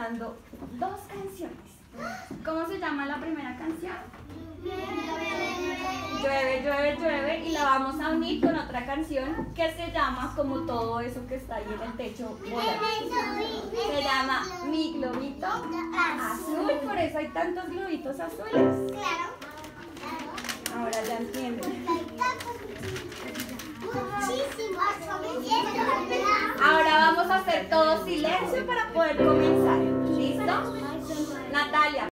cantando dos canciones. ¿Cómo se llama la primera canción? Llueve, llueve, llueve, y la vamos a unir con otra canción que se llama como todo eso que está ahí en el techo volando. Se llama Mi globito azul, por eso hay tantos globitos azules. Ahora ya entienden. Ahora vamos a hacer todo silencio para poder comenzar. ¿Listo? Natalia.